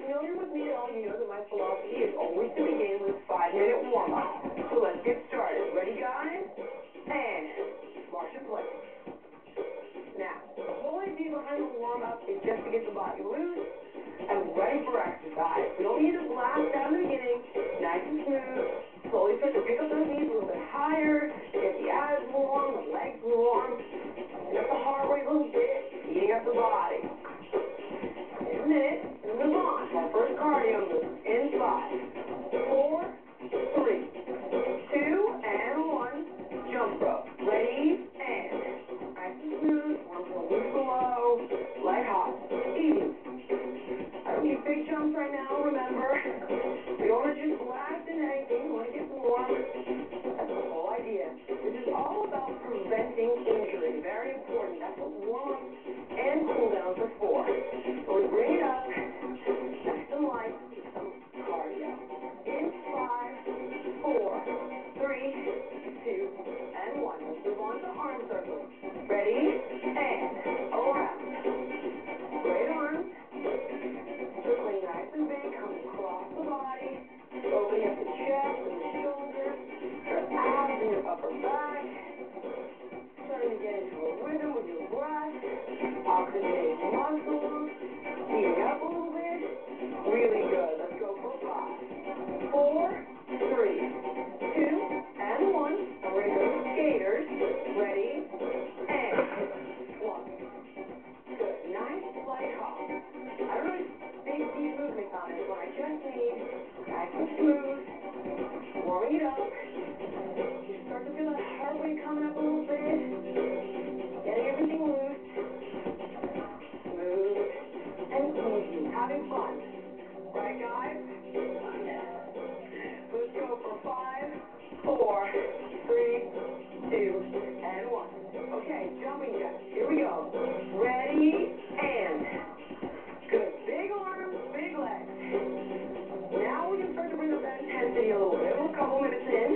familiar with me at all, you know that my philosophy is always to begin with a 5-minute warm-up. So let's get started. Ready, guys? And march in place. Now, the whole idea behind the warm-up is just to get the body loose and ready for exercise. We don't need to blast out in the beginning. Nice and smooth. Slowly start to pick up those knees a little bit higher. Get the abs warm, the legs warm. And up the heart rate a little bit, heating up the body. In a minute, we'll move on to our first cardio move. In 5, 4, 3, 2, and 1. Jump rope. Ready, and nice and smooth. Arms are loose below. Leg hop. Easy. I don't need big jumps right now, remember. We don't want to just blast into anything. We want to get warm. That's the whole idea. This is all about preventing injury. Very important. That's what warm-ups and cool-downs are for. So we bring it up, nice and light, with some cardio. In 5, 4, 3, 2, and 1. Let's move on to arm circles. Ready? And around. Great arms. Circling nice and big, coming across the body, opening up the chest and the shoulders, your abs and your upper back, starting to get into a rhythm with your breath, oxygenating muscles, heating up a little bit, really good. Let's go for 5, 4, 3, 2, and 1, and we're going to go to skaters. Ready, and 1. Good, nice light hop. I don't know big deep movements on this one. I just need nice and smooth, warming it up. You start to feel that heart rate coming up a little bit, getting everything loose, smooth, and easy, having fun. Right, guys? Let's go for 5, 4, 3, 2, and 1. Okay, jumping jacks. Here we go. Ready, and good. Big arms, big legs. Now we can start to bring up that intensity a little bit. We're a couple minutes in.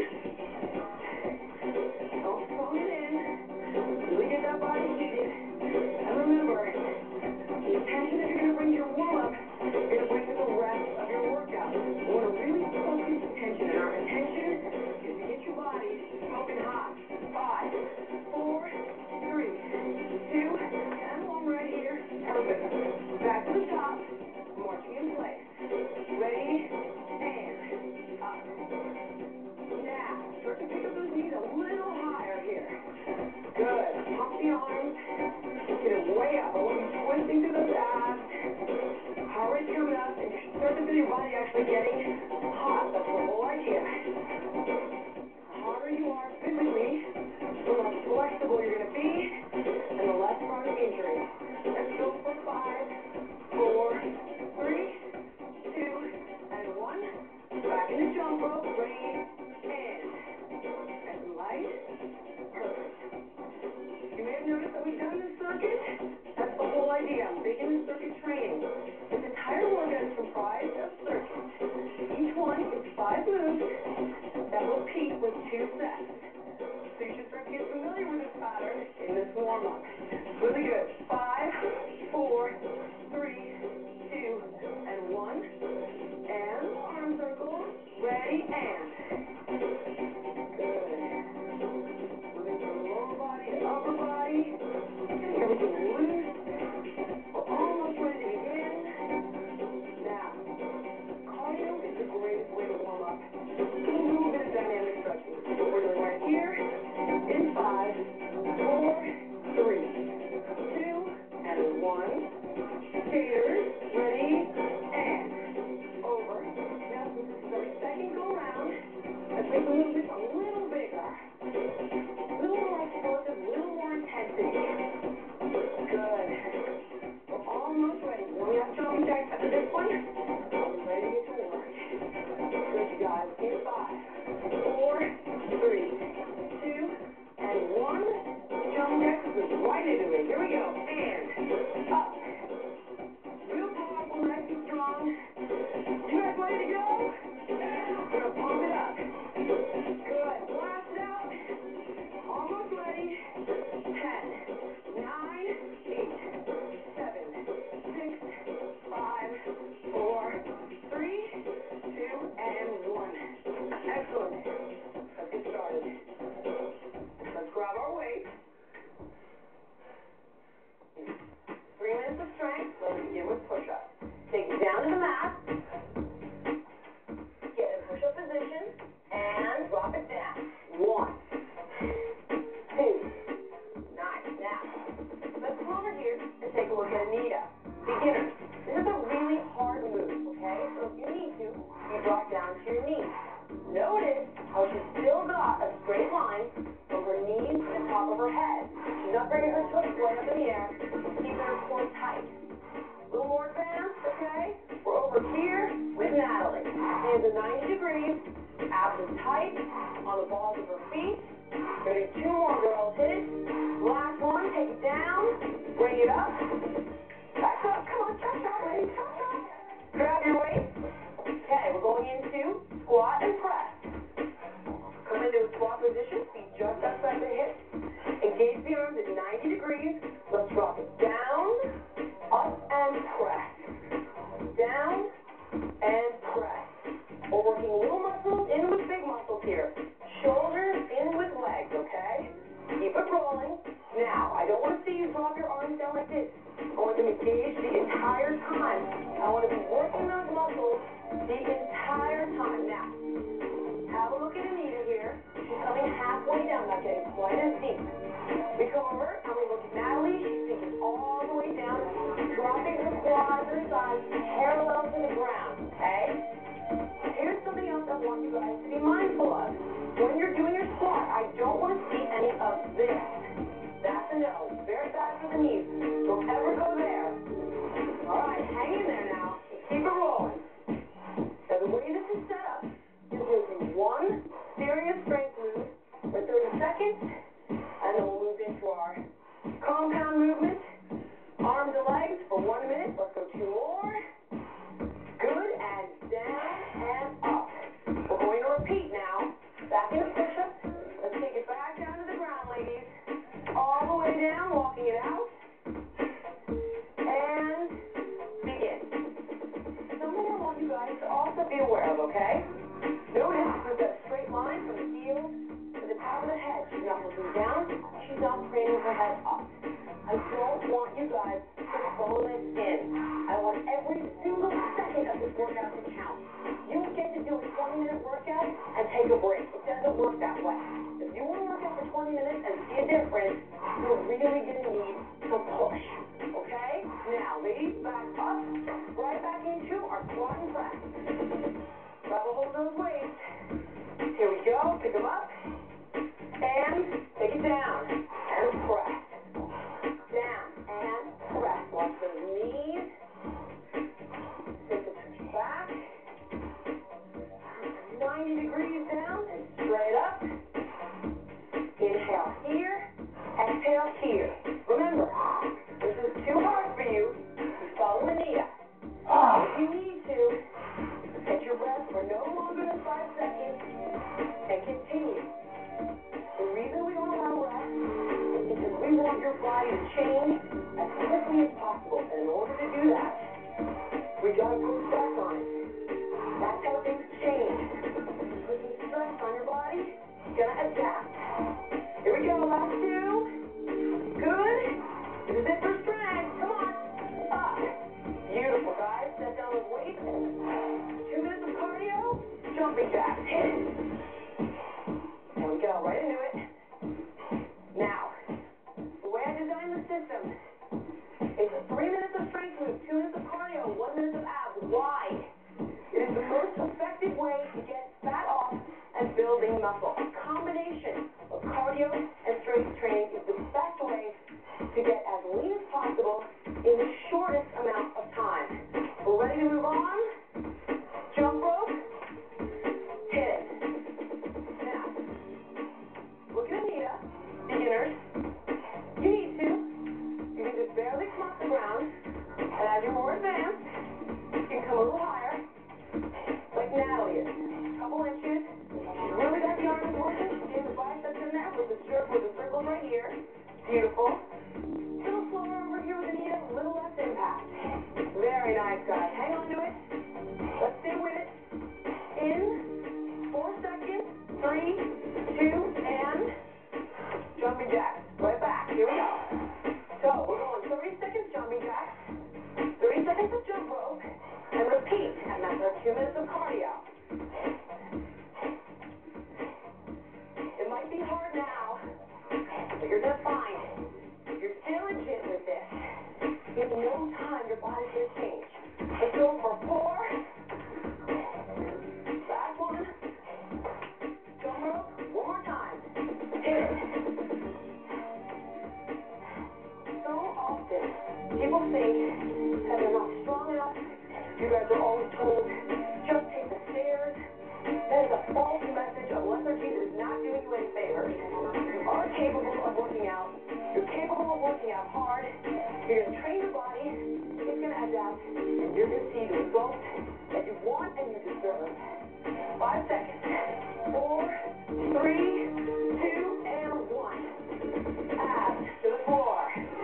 Don't phone it in. Really get that body heated. And remember, the attention that you're going to bring to your warm-up, you're going to bring to the rest of your workout. You want to really focus attention. And our intention is to get your body smoking hot. 5, 4, 3, 2, and 1 right here. Perfect. Back to the top. Marching in place. Ready, and up. Now, start to pick up those knees a little higher here. Good. Pump the arms. Get it way up. I want you twisting through those abs. Heart rate's coming up, and you start to feel your body actually getting hot. That's the whole idea. The harder you are physically, the more flexible you're going to be, and the less prone to injury. Let's go for 5, 4, 3, 2, and 1. Back in the jump rope. Ready, and nice and light. Perfect. You may have noticed that we've done this circuit. That's the whole idea. I'm big into circuit training. This entire workout is comprised of circuits. Each one is 5 moves that repeat with 2 sets. So you should start to get familiar with this pattern in this warm-up. Really good. 5, 4, 3, 2, and 1. And arm circles. Ready, and good. Moving from lower body to upper body. Getting everything loose. We're almost ready to begin. Now, cardio is the greatest way to warm up with a little bit of dynamic stretching. This is what we're doing right here. In 5, 4, 3, 2, overhead. She's not bringing her toes way up in the air. Keeping her core tight. A little more advanced, okay? We're over here with Natalie. Hands at 90 degrees. Abs are tight on the balls of her feet. Gonna do 2 more, girls. Hit it. Last one. Take it down. Bring it up. Back up. Come on. Chop, chop, ladies. Chop, chop. Grab your weight. Okay, we're going into squat and press. Come into a squat position. Feet just outside the hips. Engage the arms at 90 degrees. Let's drop it down, up, and press. Down, and press. We're working little muscles in with big muscles here. Shoulders in with legs, okay? Keep it rolling. Now, I don't want to see you drop your arms down like this. I want them engaged the entire time. I want to be working those muscles the entire time. Now, have a look at Anita here. She's coming halfway down, not getting quite as deep. We come over and we look at Natalie. She's sinking all the way down, dropping her quads and her thighs parallel to the ground, okay? Here's something else I want you guys to be mindful of. When you're doing your squat, I don't want to see any of this. That's a no. It's very bad for the knees. Don't ever go there. All right, hang in there now. Keep it rolling. Now, the way this is set up, you're going to do one serious strength move for 30 seconds, and then we'll move into our compound movement. Arms and legs for 1 minute. Let's go 2 more. Good, and down and up. We're going to repeat now. Back into push-ups. Let's take it back down to the ground, ladies. All the way down, walking it out. And begin. Something I want you guys to also be aware of, okay? Notice we've got a straight line from the heels to the top of the head. She's not looking down. She's not craning her head up. I don't want you guys to phone this in. I want every single second of this workout to count. You don't get to do a 20-minute workout and take a break. It doesn't work that way. If you want to work out for 20 minutes and see a difference, you're really going to need to push. Okay? Now, ladies, back up. Right back into our squat and press. Grab a hold of those weights. Here we go. Pick them up. And take it down. And press. Down and press. Watch those knees. Take the touch back. 90 degrees down and straight up. Inhale here. Exhale here. Remember, this is too hard for you. You follow Anita. If you need to, catch your breath for no longer than 5 seconds and continue. The reason we don't allow rest is because we want your body to change as quickly as possible. And in order to do that, we got to put stress on it. That's how things change. You put some stress on your body, it's going to adapt. Here we go, last 2. Good. This is it for strength. Come on. Up. Beautiful, guys. Set down those weights. 2 minutes of cardio. Jumping jacks. Hit it. There we go. Right into it. Now, the way I designed the system is 3 minutes of strength moves, 2 minutes of cardio, 1 minute of abs. Why? It is the most effective way to get fat off and building muscle. A combination of cardio and strength training is the best way to get as lean as possible in the shortest amount of time. We're ready to move on. Jump rope. Hit it. Now, look at Anita. Beginners. You need to. You can just barely come off the ground. And as you're more advanced, you can come a little higher. Like Natalie is. A couple inches. She's really got the arms working. She's getting the biceps in there with the circles right here. Beautiful. A little slower over here with Anita, a little less impact. Very nice, guys. Hang on to it. Let's stay with it. In 4 seconds. 3, 2, and jumping jacks. Right back. Here we go. So we're going 30 seconds jumping jacks, 30 seconds of jump rope, and repeat. And that's our 2 minutes of cardio. It might be hard now, but you're going to find if you're diligent with this, in no time your body's going to change. Let's go for 4. Last one. Jump rope. One more time. Hit it. 5 seconds. 4, 3, 2, and 1. Abs to the floor.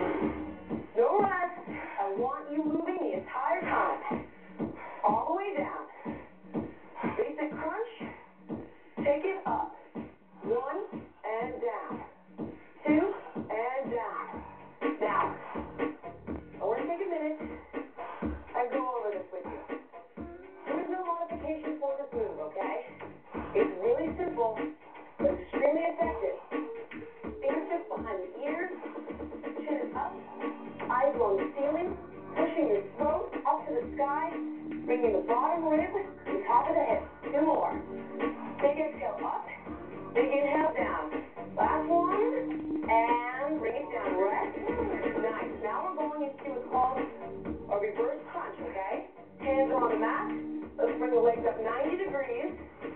No rest. I want you moving the entire time. All the way down. Basic crunch. Take it up. 1 and down. 2 and down. Now, I want to take a minute and go over this with you. There is no modification for this move, okay? It's really simple, but extremely effective. Fingertips behind the ears, chin is up, eyes on the ceiling, pushing your throat up to the sky, bringing the bottom rib to the top of the hip. 2 more. Big exhale up, big inhale down. Last one, and bring it down. Rest. Nice. Now we're going into what's called a reverse crunch, okay? Hands are on the mat. Let's bring the legs up 90 degrees.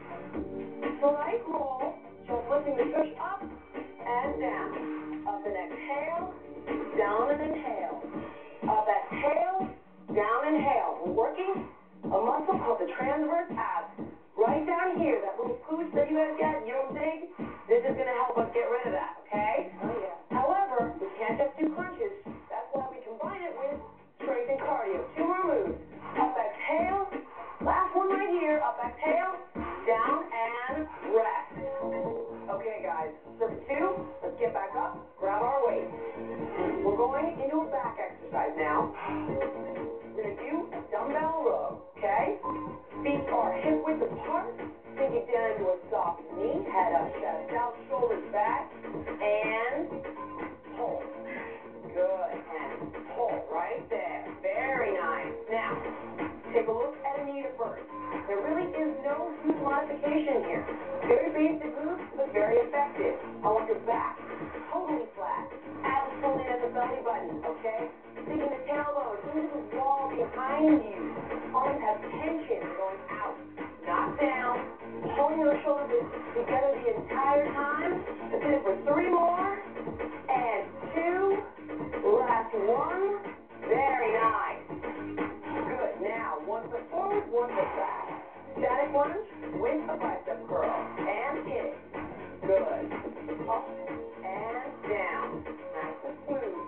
Slight roll, just lifting the tush up and down. Up and exhale, down and inhale. Up, exhale, down, inhale. We're working a muscle called the transverse abs. Right down here, that little pooch that you guys get, you don't dig, this is going to help us get rid of that, okay? Oh, yeah. However, we can't just do crunches. That's why we combine it with strength and cardio. 2 more moves. Up, exhale. Last one right here. Up, exhale. Down and rest. Okay, guys. Circuit 2. Let's get back up. Grab our weights. We're going into a back exercise now. We're going to do a dumbbell row, okay? Feet are hip width apart. Sink it down into a soft knee. Head up, chest out, shoulders back. And pull. Good. And pull right there. Very nice. Now, take a look at Anita first. There really is no huge modification here. Very basic moves, but very effective. I want your back totally flat. Abs pulling at the belly button, okay? Sinking the tailbone into the wall behind you. Arms have tension. They're going out, not down. Pulling those shoulder blades together the entire time. Let's hit it for 3 more. And 2. Last one. Very nice. Good. Now, 1 foot forward, 1 foot back. Static lunge with a bicep curl. And hit it. Good. Up and down. Nice and smooth.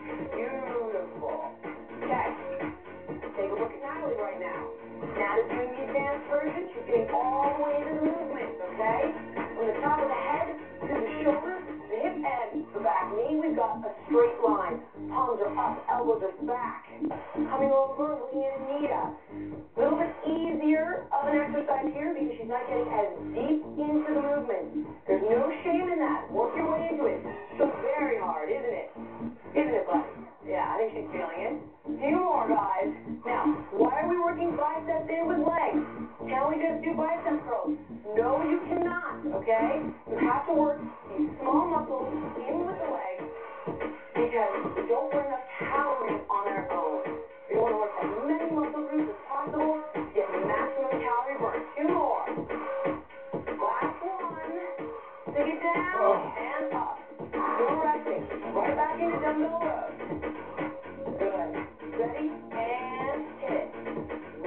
Beautiful. Okay. Take a look at Natalie right now. Nat is doing the advanced version. She's getting all the way into the movements, okay? From the top of the head to the shoulders, the hip and the back knee, we've got a straight line. Palms are up, elbows are back. Coming over, looking at Anita. A little bit easier of an exercise here because she's not getting as deep into the movement. There's no shame in that. Work your way into it. So very hard, isn't it? Isn't it, buddy? Yeah, I think she's feeling it. Few more, guys. Now, why are we working biceps in with legs? Can we just do bicep curls? No, you cannot, okay? You have to work these small muscles in with the legs because we don't burn enough calories on our own. We want to work as many muscle groups as possible to get maximum calorie burn. 2 more. Last one. Sink it down and up. Still resting. Right back into dumbbell rows. Good. Ready? And hit it. 1,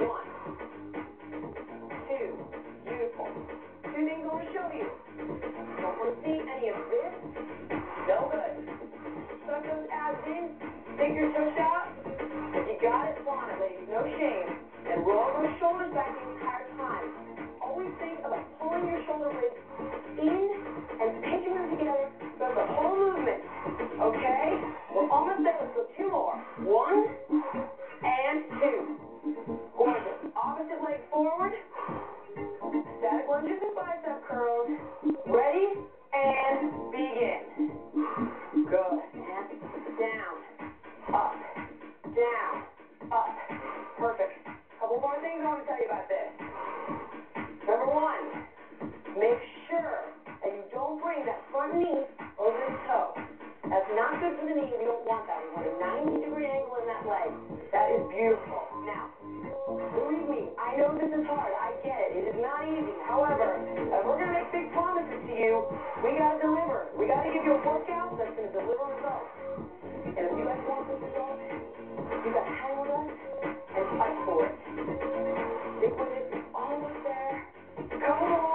2. Beautiful. 2 things I want to show you. Don't want to see any of this. No good. Suck those abs in. Stick your tush out. If you got it, flaunt it, ladies. No shame. And roll those shoulders back the entire time. Always think about pulling your shoulder blades in and pinching them together throughout the whole movement. Okay? We're almost there. Let's go 2 more. 1 and 2. Gorgeous. Opposite leg forward. Static lunges and bicep curls. Ready? And begin. Good. And down. Up. Down. Up. Perfect. Couple more things I want to tell you about this. Number 1, make sure that you don't bring that front knee over the toe. That's not good for the knee. We don't want that. We want a 90-degree angle in that leg. That is beautiful. Now, believe me, I know this is hard. I get it. It is not easy. However, if we're going to make big promises to you, we got to deliver. We got to give you a workout that's going to deliver results. And if you guys want those results, you got to hang with us and fight for it. Stick with it. Almost there. Couple more.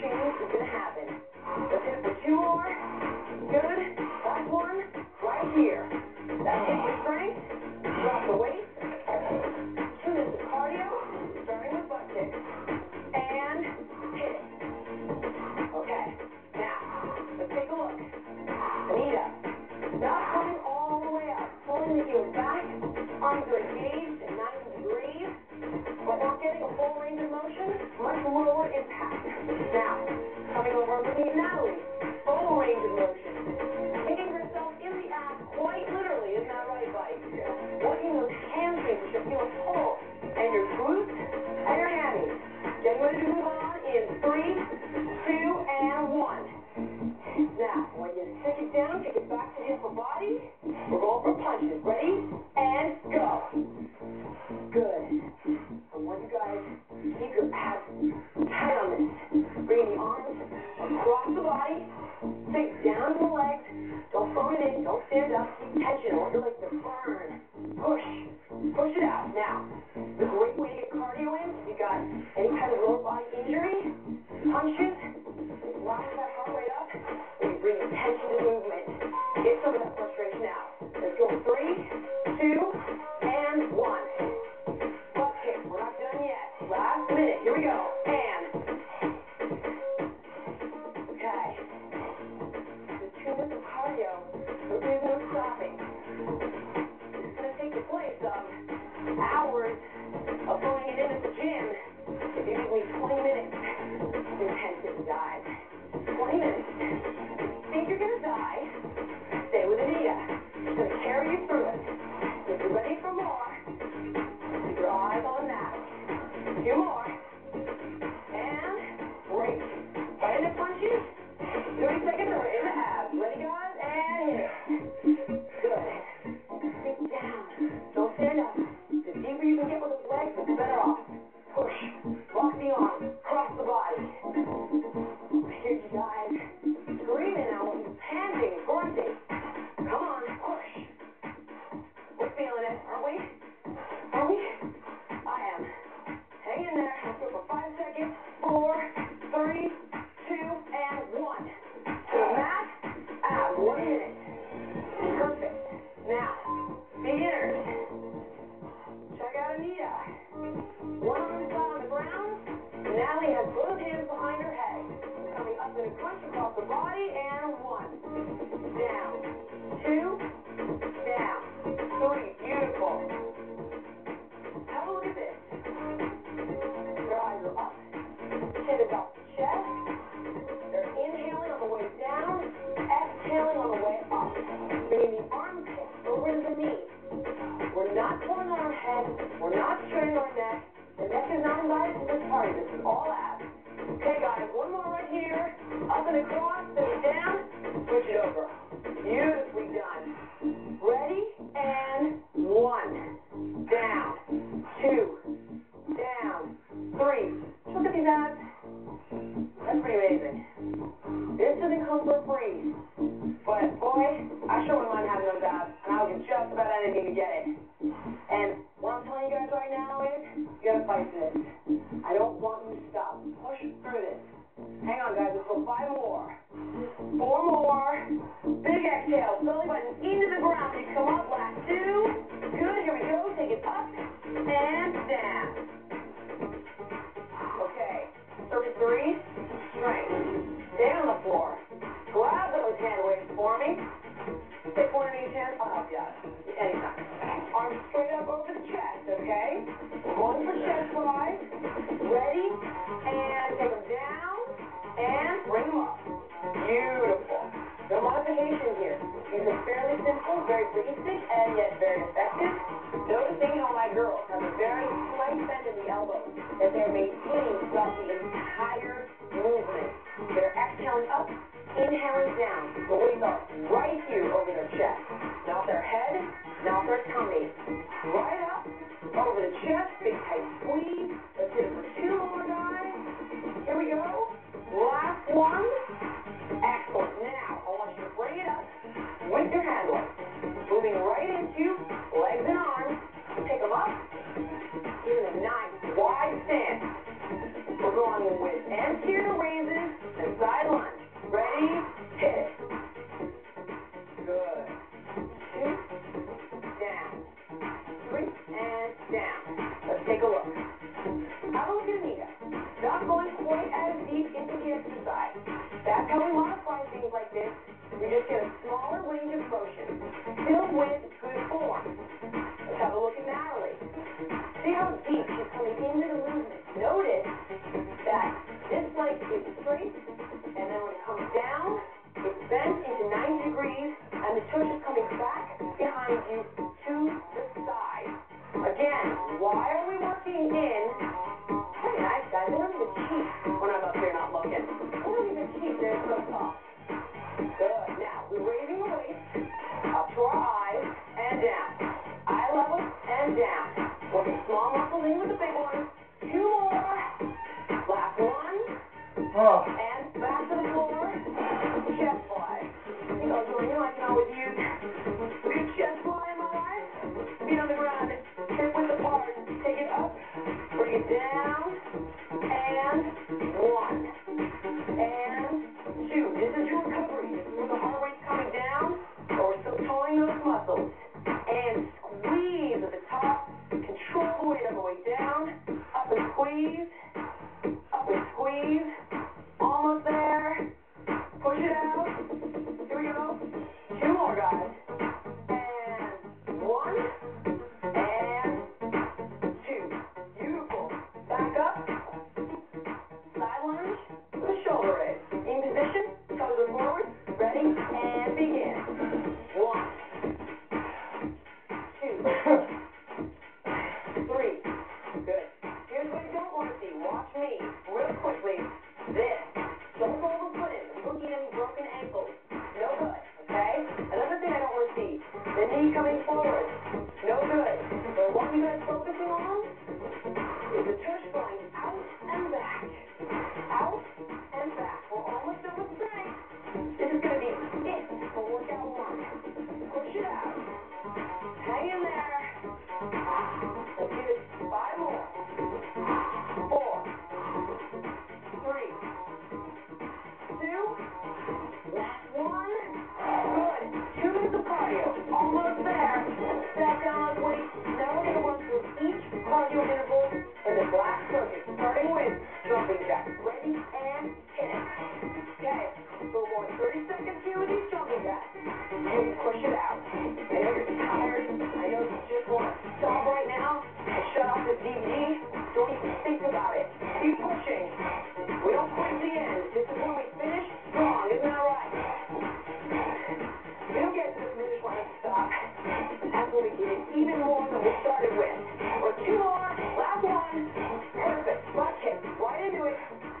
change is going to happen. Let's hit it for 2 more. Good. Last one. Right here. That's it for strength. Drop the weight. 2 minutes of cardio, starting with butt kicks. And hit it. Okay. Now, let's take a look. Anita, not coming all the way up. Pulling the heels back. Arms are engaged at 90 degrees. But not getting a full range of motion. Much lower impact. Now, coming over and looking at Natalie. Full range of motion. Kicking herself in the ass quite literally. Isn't that right, buddy? Working those hamstrings. You should feel a pull. And your glutes and your hammies. Getting ready to move on in 3, 2, and 1. Now, I want you to stick it down, kick it back to the upper body. We're going for punches. Ready? And go. Good. I want you guys to keep your abs tight on this. Bringing the arms across the body. Sink down to the legs. Don't phone it in. Don't stand up. Keep tension. I want your legs to burn. Push. Push it out. Now, it's a great way to get cardio in if you've got any kind of lower body injury. Punches. It flashes that heart rate up. And you bring tension to movement. Get some of that frustration out. Let's go. 3, 2, and 1. Butt kick. We're not done yet. Last minute. Here we go. And. Okay. The 2 minutes of cardio. But there's no stopping. This is going to take the place of hours of phoning it in at the gym. If you give me 20 minutes of intensity, guys. 20 minutes. Think you're going to die? Stay with Anita. She's going to carry you through it. If you're ready for more, keep your eyes on Natalie. A few more. And break. Right into punches. 30 seconds and we're in the abs. Ready, guys? And hit it. Good. Sink down. Don't stand up. The deeper you can get with those legs, the better off. Push. Lock the arms. Cross the body. I hear you guys screaming out, panting, grunting. Come on, push. We're feeling it, aren't we? Are we? I am. Hang in there. Let's go for 5 seconds. 4, 3, 2, and 1. To the mat. Abs. 1 minute. Perfect. Now, beginners. Check out Anita. One arm flat on the ground. Natalie has both hands behind her head. Coming up in a crunch across the body. And 1. Down. 2. Down. 3. Beautiful. Have a look at this. Your eyes are up. Chin is off the chest. They're inhaling on the way down. Exhaling on the way up. Bringing the armpits over to the knees. We're not pulling on our head. We're not straining our neck. The neck is not invited to this party. This is all abs. Okay, guys, one more right here. Up and across, set it down. Switch it over. Beautifully done. Ready? And 1. Down. 2. Down. 3. Look at these abs. That's pretty amazing. This doesn't come for free. But, boy, I sure wouldn't mind having those abs. And I would do just about anything to get it. And what I'm telling you guys right now is, you gotta fight for this. I don't want you to stop. Push through this. Hang on, guys. Let's go 5 more. 4 more. Big exhale. Belly button into the ground. You come up. Last 2. Good. Here we go. Take it up and down. Okay. 33. Strength. Stay on the floor. Grab those hand weights for me. Take one in each hand. I'll help you out. Anytime. Arms straight up over the chest, okay? We're going for chest flies. Ready? And take them down. And bring them up. Beautiful. No modification here. These are fairly simple, very basic, and yet very effective. Noticing how my girls have a very slight bend in the elbow that they're maintaining throughout the entire movement. They're exhaling up, inhaling down. The weights are right here over their chest. Not their head, not their tummy. Right up, over the chest, big tight squeeze. Let's hit it for 2 more, guys. Here we go. Last one. Excellent. Now, I want you to bring it up with your hand weight. Moving right into legs and arms. Take them up. Give it a nice wide stance. We're going with anterior raises and down. Let's take a look. Have a look at Anita. Not going quite as deep into the exercise. That's how we modify things like this. We just get a smaller range of motion, still with good form. Let's have a look at Natalie. See how deep she's coming into the movement. Notice that this leg is straight, and then when it comes down, it's bent into 90 degrees, and the tush is coming back behind you to the side. Again, why are we working in? Pretty nice, guys. They don't even cheat when I'm up here not looking. They don't even cheat. They're so soft. Good. Now, we're raising the waist up to our eyes and down. Eye level and down. Working small muscles in with the big ones. 2 more. Last one. And back to the floor. Chest fly. I think I'll join you. I can always use a good chest fly in my life. Feet on the ground, hip width apart. Take it up. Bring it down. And 1. And 2. This is your recovery. This is where the heart rate's coming down, but we're still toning those muscles. And squeeze at the top. Control the weight on the way down. Up and squeeze. Up and squeeze. Almost there. Push it out. Here we go. 2 more, guys. And 1. And 2. Beautiful. Back up. Side lunge with a shoulder raise. In position. Toes are forward. Ready? And begin. 1. 2. 3. Good. Here's what I don't want to see. Watch me. Real quickly. This. Don't roll the foot in. We don't need any broken ankles. No good. Okay? Another thing I don't want to see. The knee coming forward. No good. So I want you guys focusing on is the tush going out and back. Out and back. We're almost done with strength. This is going to be it for workout 1. Push it out. Hang in there. Let's give it 5 more. 4. 3. 2. Last one. Good. 2 minutes of cardio. Almost there. Back down on weight. Now we're going to run through each cardio interval in the black circuit, starting with jumping jacks. Ready and hit it. Okay. So we're going 30 seconds here with these jumping jacks. And push it out. I know you're tired. I know you just want to stop right now and shut off this DVD. Don't even think about it. Keep pushing. We don't quit at the end. This is when we finish strong. Isn't that right? We don't get to the finish line and stop. That's when we give it even more than we started with. Or 2 more. Last one. Perfect. Left hip. Right into it.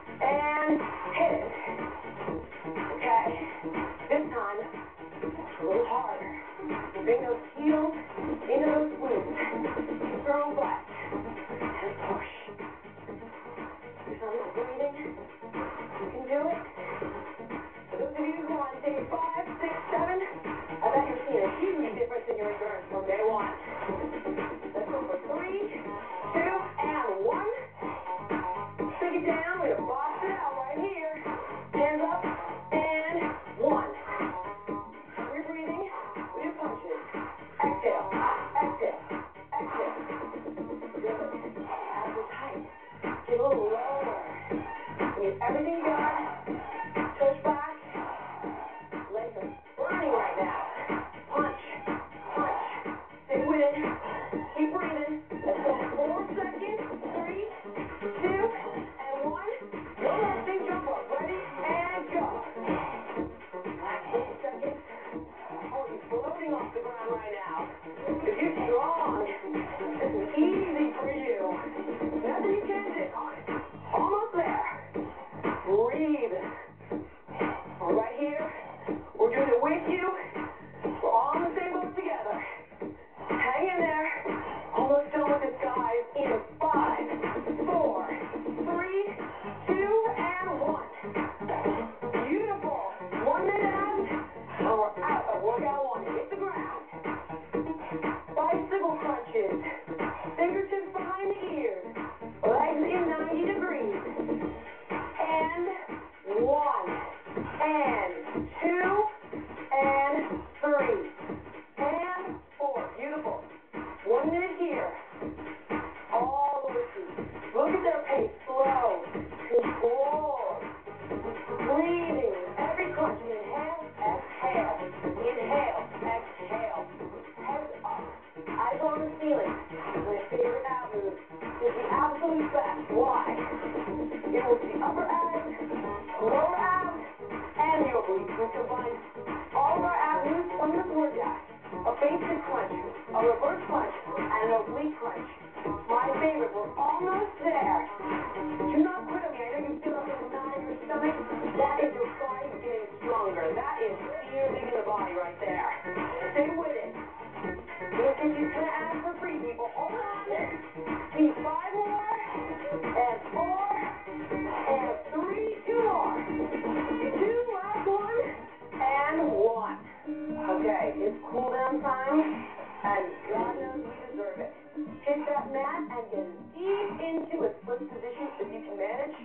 is the absolute best. Why? It works the upper abs, lower abs, and the obliques. We combine all of our ab moves from this workout. A basic crunch, a reverse crunch, and an oblique crunch. My favorite, we're almost there. Do not quit on me. I know you feel that little knot in your stomach. That is your body getting stronger. That is fear leaving the body right there. Stay with it. These get you 10 abs for free, people. Hold on. Keep 5 more, and 4, and 3, 2 more. 2, last one, and 1. Okay, it's cool down time, and God knows we deserve it. Hit that mat and get as deep into a split position as you can manage.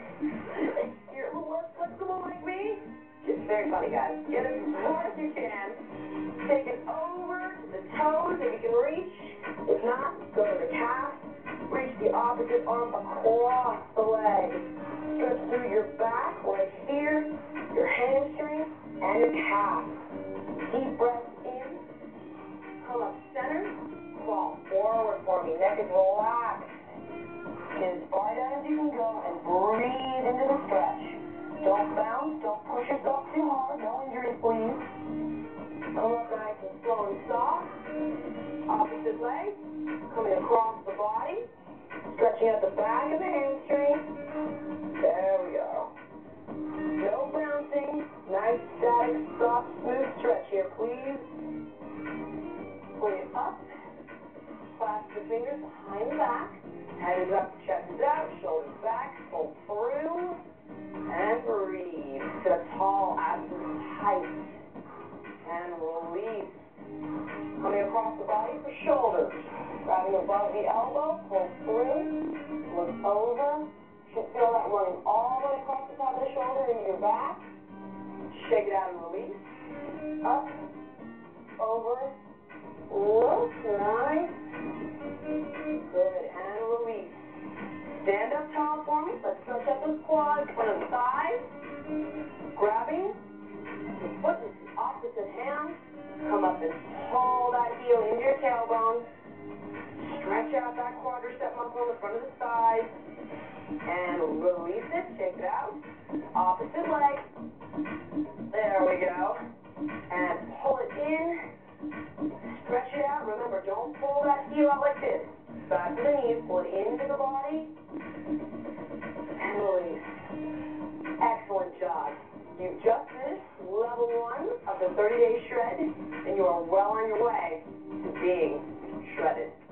If you're a little less flexible like me, it's very funny, guys. Get as far as you can. Take it over to the toes if you can reach. If not, go to the calf. Reach the opposite arm across the leg. Stretch through your back right here, your hamstring, and your calf. Deep breath in. Come up center. Fall forward for me. Neck is relaxed. Get as far down as you can go and breathe into the stretch. Don't bounce. Don't push yourself too hard. No injuries, please. Come up nice and slow and soft. Opposite leg. Coming across the body. Stretching out the back of the hamstring. There we go. No bouncing. Nice, static, soft, smooth stretch here, please. Bring it up. Clasp the fingers behind the back. Head is up, chest is out, shoulders back, pull through, and breathe. Sit up tall, abs tight, and release. Coming across the body for shoulders. Grabbing above the elbow, pull through, look over. Should feel that running all the way across the top of the shoulder into your back. Shake it out and release. Up, over, look, nice. Good, and release. Stand up tall for me. Let's stretch out those quads, front of the thighs. Grabbing the foot with the opposite hand. Come up and pull that heel into your tailbone. Stretch out that quadricep muscle in the front of the thighs. And release it. Shake it out. Opposite leg. There we go. And pull it in. Stretch it out. Remember, don't pull that heel out like this. Back to the knees. Pull it into the body. And release. Excellent job. You've just finished level 1 of the 30-day shred, and you are well on your way to being shredded.